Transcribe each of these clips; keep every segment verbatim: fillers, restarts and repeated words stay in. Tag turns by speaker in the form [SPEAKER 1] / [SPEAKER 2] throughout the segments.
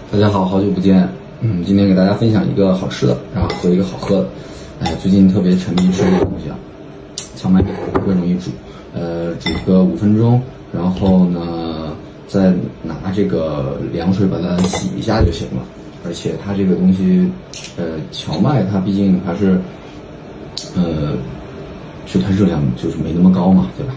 [SPEAKER 1] 大家好，好久不见。嗯，今天给大家分享一个好吃的，然后和一个好喝的。哎，最近特别沉迷吃这个东西啊，荞麦面特别容易煮，呃，煮个五分钟，然后呢，再拿这个凉水把它洗一下就行了。而且它这个东西，呃，荞麦它毕竟还是，呃，就它热量就是没那么高嘛，对吧？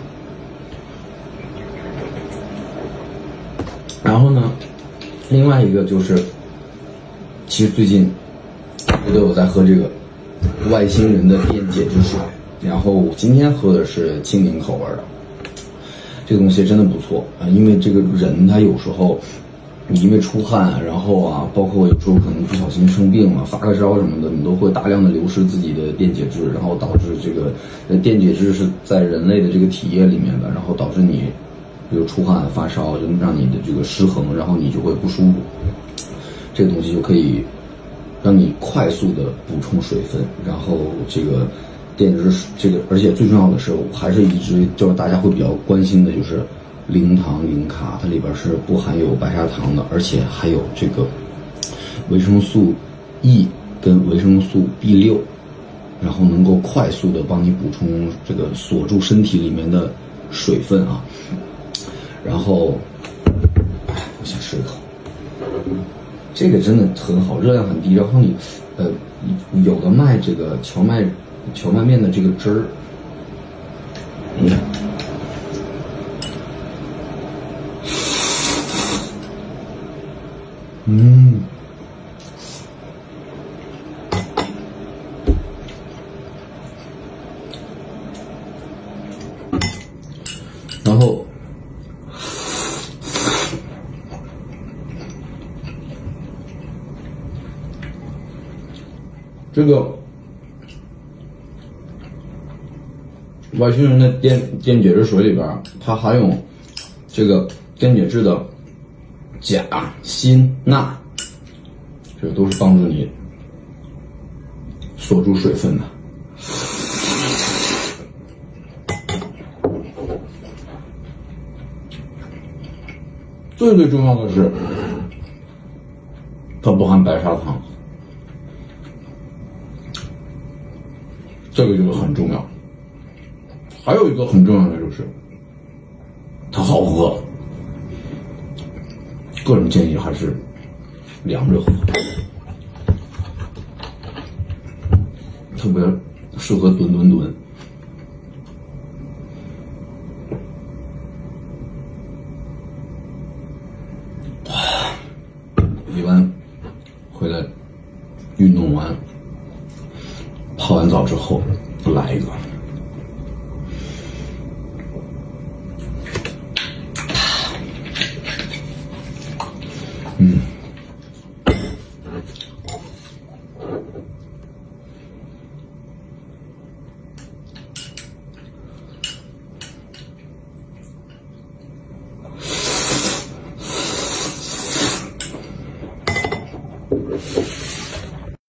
[SPEAKER 1] 然后呢，另外一个就是，其实最近我都有在喝这个外星人的电解质水，然后今天喝的是青柠口味的，这个东西真的不错啊，因为这个人他有时候你因为出汗，然后啊，包括有时候可能不小心生病了，发个烧什么的，你都会大量的流失自己的电解质，然后导致这个呃电解质是在人类的这个体液里面的，然后导致你比如出汗发烧，就让你的这个失衡，然后你就会不舒服。这个东西就可以让你快速的补充水分，然后这个电解质这个，而且最重要的是，还是一直就是大家会比较关心的就是零糖零卡，它里边是不含有白砂糖的，而且还有这个维生素 E 跟维生素 B 六，然后能够快速的帮你补充这个锁住身体里面的水分啊。然后，哎，我先吃一口，这个真的很好，热量很低。然后你，呃，有的卖这个荞麦荞麦面的这个汁儿，你看，嗯，然后。这个外星人的电电解质水里边，它含有这个电解质的钾、锌、钠，这都是帮助你锁住水分的。最最重要的是，它不含白砂糖。这个就是很重要，还有一个很重要的就是，它好喝。个人建议还是凉着喝，特别适合吨吨吨。一般回来运动完。泡完澡之后，来一个。嗯。